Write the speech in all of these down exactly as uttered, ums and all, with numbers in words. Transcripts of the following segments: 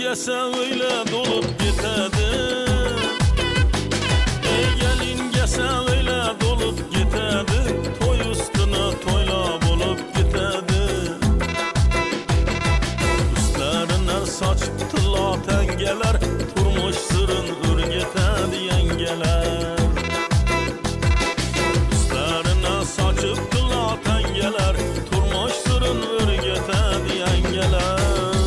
gelse öyle dolup gitedi. Ey gelin gelse öyle dolup gitedi. Toy üstüne toyla bulup gitedi. Üstlerine saçıptılar tengeler, turmuş sırın ürgetedi yengeler. Üstlerine saçıptılar tengeler, turmuş sırın ürgetedi yengeler.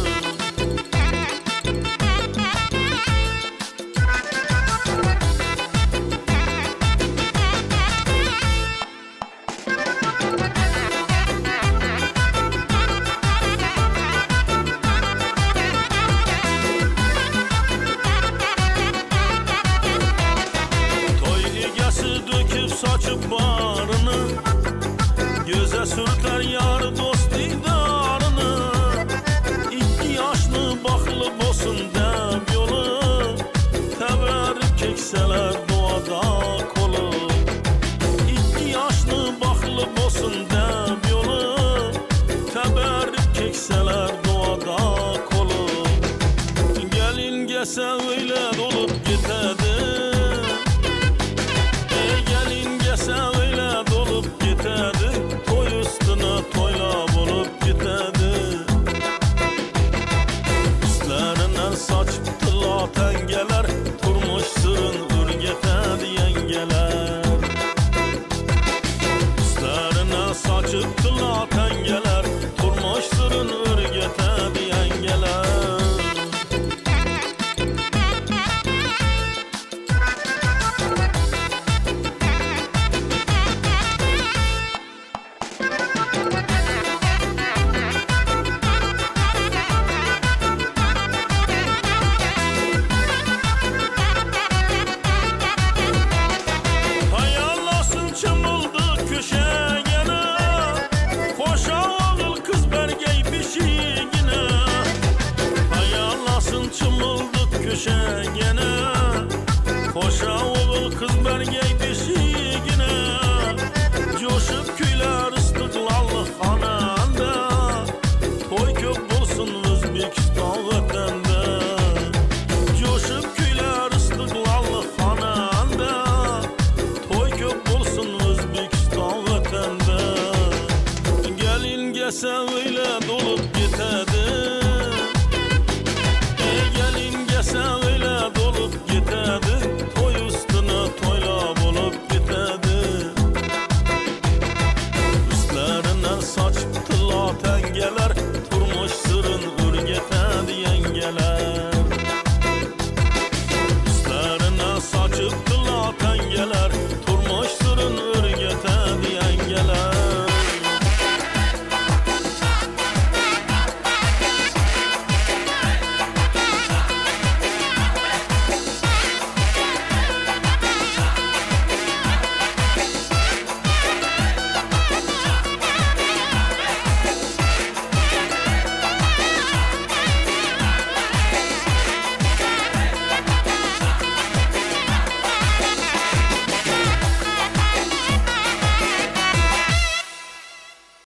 Saçıp bağrını, göze sürter yar dost didarını. İki yaşlı baklı bosun deb yolu, teberrük kekseler doğada kolu. İki yaşlı baklı bosun deb yolu, teberrük kekseler doğada kolu. Gelin gelse öyle dolup gitedi. Sen öyle dolup gitedi, toy üstüne toyla bulup gitedi. Üstlerinden saçıptılar tengeler, turmuş sırın ürgetedi yengeler. Üstlerinden saçıptılar tengeler, turmuş sırın ürgetedi yengeler. Köşegene